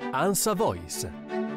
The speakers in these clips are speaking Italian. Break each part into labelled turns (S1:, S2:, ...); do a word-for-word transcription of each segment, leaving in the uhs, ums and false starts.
S1: ANSA Voice.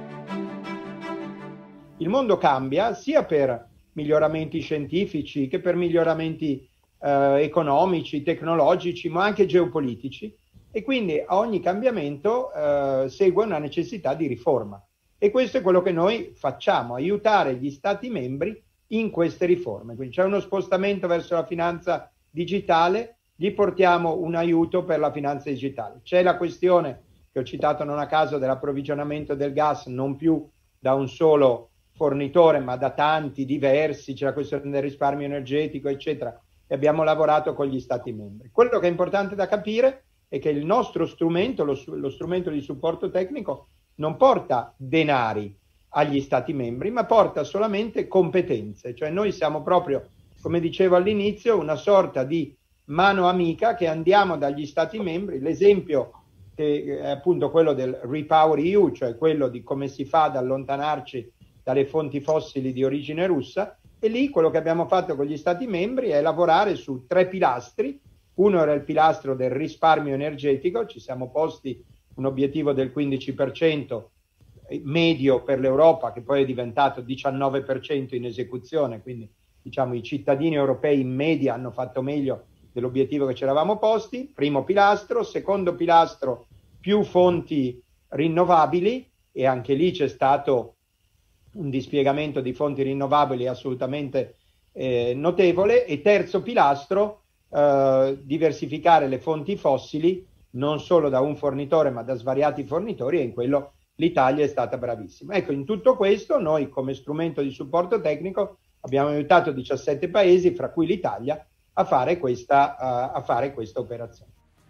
S2: Il mondo cambia sia per miglioramenti scientifici che per miglioramenti eh, economici, tecnologici, ma anche geopolitici, e quindi a ogni cambiamento eh, segue una necessità di riforma. E questo è quello che noi facciamo, aiutare gli Stati membri in queste riforme. Quindi c'è uno spostamento verso la finanza digitale, gli portiamo un aiuto per la finanza digitale. C'è la questione che ho citato non a caso dell'approvvigionamento del gas, non più da un solo fornitore ma da tanti diversi, c'è la questione del risparmio energetico eccetera, e abbiamo lavorato con gli Stati membri. Quello che è importante da capire è che il nostro strumento, lo, lo strumento di supporto tecnico, non porta denari agli Stati membri, ma porta solamente competenze. Cioè noi siamo proprio, come dicevo all'inizio, una sorta di mano amica che andiamo dagli Stati membri. L'esempio che è appunto quello del Repower E U, cioè quello di come si fa ad allontanarci dalle fonti fossili di origine russa, e lì quello che abbiamo fatto con gli Stati membri è lavorare su tre pilastri. Uno era il pilastro del risparmio energetico, ci siamo posti un obiettivo del quindici per cento medio per l'Europa, che poi è diventato diciannove per cento in esecuzione, quindi diciamo i cittadini europei in media hanno fatto meglio dell'obiettivo che ci eravamo posti. Primo pilastro. Secondo pilastro, più fonti rinnovabili, e anche lì c'è stato un dispiegamento di fonti rinnovabili assolutamente eh, notevole. E terzo pilastro, eh, diversificare le fonti fossili non solo da un fornitore ma da svariati fornitori, e in quello l'Italia è stata bravissima. Ecco, in tutto questo noi come strumento di supporto tecnico abbiamo aiutato diciassette paesi, fra cui l'Italia, a fare questa, uh, a fare questa operazione.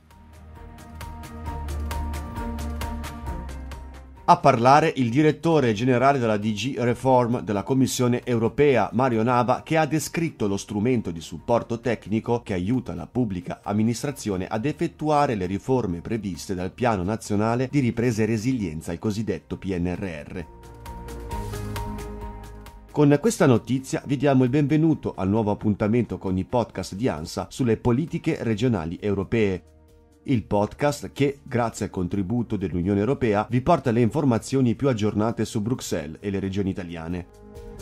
S3: A parlare il direttore generale della D G Reform della Commissione Europea, Mario Nava, che ha descritto lo strumento di supporto tecnico che aiuta la pubblica amministrazione ad effettuare le riforme previste dal Piano Nazionale di Ripresa e Resilienza, il cosiddetto P N R R. Con questa notizia vi diamo il benvenuto al nuovo appuntamento con i podcast di ANSA sulle politiche regionali europee. Il podcast che, grazie al contributo dell'Unione Europea, vi porta le informazioni più aggiornate su Bruxelles e le regioni italiane.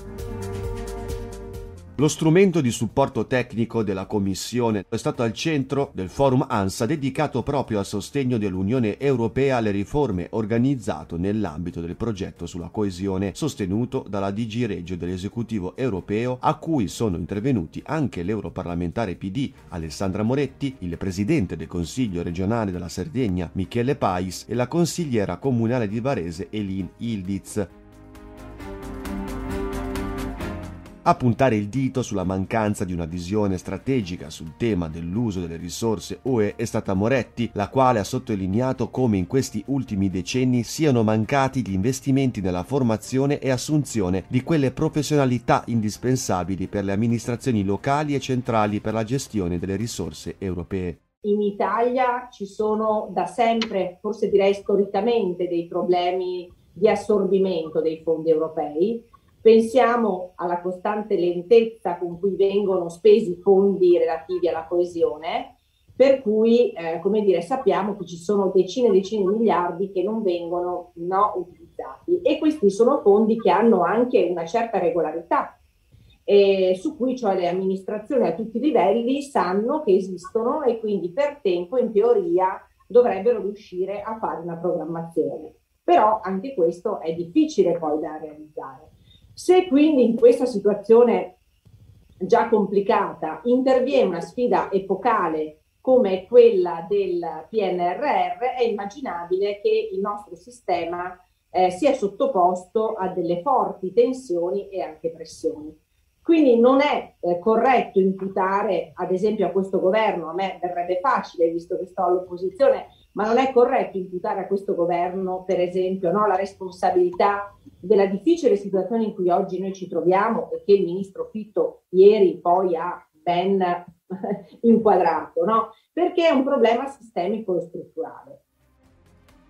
S3: Lo strumento di supporto tecnico della Commissione è stato al centro del forum ANSA dedicato proprio al sostegno dell'Unione Europea alle riforme, organizzato nell'ambito del progetto sulla coesione sostenuto dalla D G Regio dell'Esecutivo Europeo, a cui sono intervenuti anche l'europarlamentare P D Alessandra Moretti, il presidente del Consiglio regionale della Sardegna Michele Pais e la consigliera comunale di Varese Elin Ildiz. A puntare il dito sulla mancanza di una visione strategica sul tema dell'uso delle risorse U E è stata Moretti, la quale ha sottolineato come in questi ultimi decenni siano mancati gli investimenti nella formazione e assunzione di quelle professionalità indispensabili per le amministrazioni locali e centrali per la gestione delle risorse europee.
S4: In Italia ci sono da sempre, forse direi storicamente, dei problemi di assorbimento dei fondi europei. Pensiamo alla costante lentezza con cui vengono spesi i fondi relativi alla coesione, per cui eh, come dire, sappiamo che ci sono decine e decine di miliardi che non vengono no, utilizzati, e questi sono fondi che hanno anche una certa regolarità, eh, su cui cioè le amministrazioni a tutti i livelli sanno che esistono e quindi per tempo in teoria dovrebbero riuscire a fare una programmazione. Però anche questo è difficile poi da realizzare. Se quindi in questa situazione già complicata interviene una sfida epocale come quella del P N R R, è immaginabile che il nostro sistema eh, sia sottoposto a delle forti tensioni e anche pressioni. Quindi non è eh, corretto imputare, ad esempio, a questo governo, a me verrebbe facile visto che sto all'opposizione, ma non è corretto imputare a questo governo, per esempio, no, la responsabilità della difficile situazione in cui oggi noi ci troviamo e che il ministro Fitto ieri poi ha ben inquadrato, no? Perché è un problema sistemico e strutturale.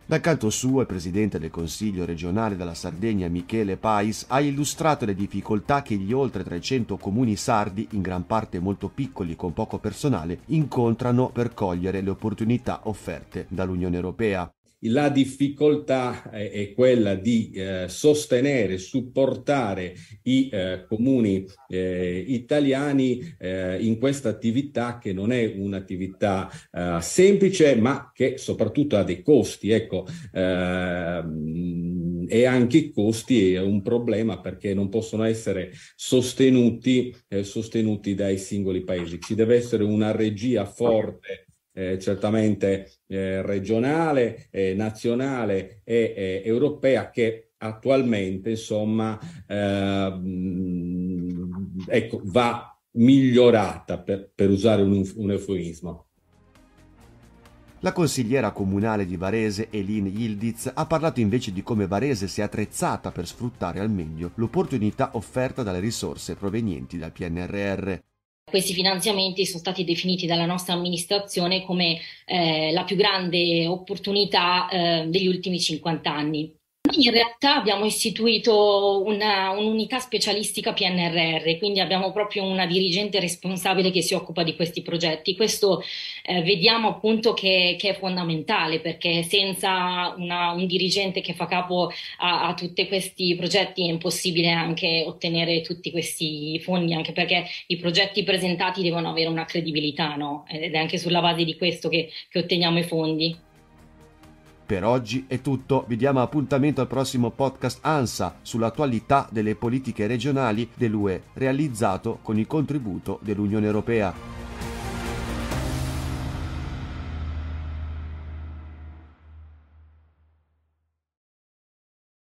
S3: Dal canto suo, il presidente del Consiglio regionale della Sardegna, Michele Pais, ha illustrato le difficoltà che gli oltre trecento comuni sardi, in gran parte molto piccoli e con poco personale, incontrano per cogliere le opportunità offerte dall'Unione Europea.
S1: La difficoltà è, è quella di eh, sostenere, supportare i eh, comuni eh, italiani eh, in questa attività che non è un'attività eh, semplice, ma che soprattutto ha dei costi. Ecco, eh, e anche i costi è un problema perché non possono essere sostenuti, eh, sostenuti dai singoli paesi. Ci deve essere una regia forte. Eh, certamente eh, regionale, eh, nazionale e eh, europea, che attualmente insomma eh, mh, ecco, va migliorata, per, per usare un, un eufemismo.
S3: La consigliera comunale di Varese, Elin Yildiz, ha parlato invece di come Varese si è attrezzata per sfruttare al meglio l'opportunità offerta dalle risorse provenienti dal P N R R.
S5: Questi finanziamenti sono stati definiti dalla nostra amministrazione come eh, la più grande opportunità eh, degli ultimi cinquanta anni. In realtà abbiamo istituito una, un'unità specialistica P N R R, quindi abbiamo proprio una dirigente responsabile che si occupa di questi progetti. Questo eh, vediamo appunto che, che è fondamentale, perché senza una, un dirigente che fa capo a, a tutti questi progetti è impossibile anche ottenere tutti questi fondi, anche perché i progetti presentati devono avere una credibilità, no? Ed è anche sulla base di questo che, che otteniamo i fondi.
S3: Per oggi è tutto, vi diamo appuntamento al prossimo podcast ANSA sull'attualità delle politiche regionali dell'U E, realizzato con il contributo dell'Unione Europea.